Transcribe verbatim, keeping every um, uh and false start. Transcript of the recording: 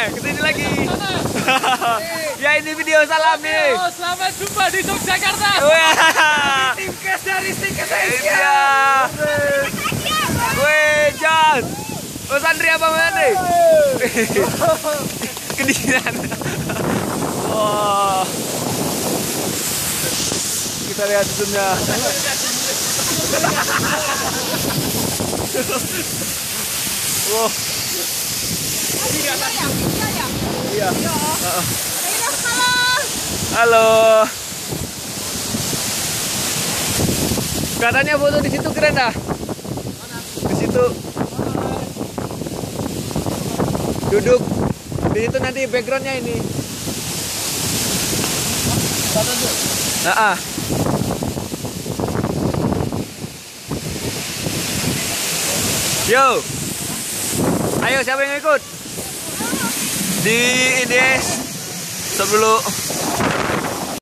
kesini lagi. Ya ini video salam nih. Oh, selamat jumpa di Yogyakarta. Tim Kes dari Stiket Iya. Gue Jas. Oh Sandri apa mana nih? Kedinginan. Wah. Kita lihat zoomnya. Wow. Iya. Halo. Katanya foto di situ keren dah. Di situ. Duduk di situ nanti backgroundnya ini. Nah, ah. Yo, ayo siapa yang ikut? Di ini, stop dulu.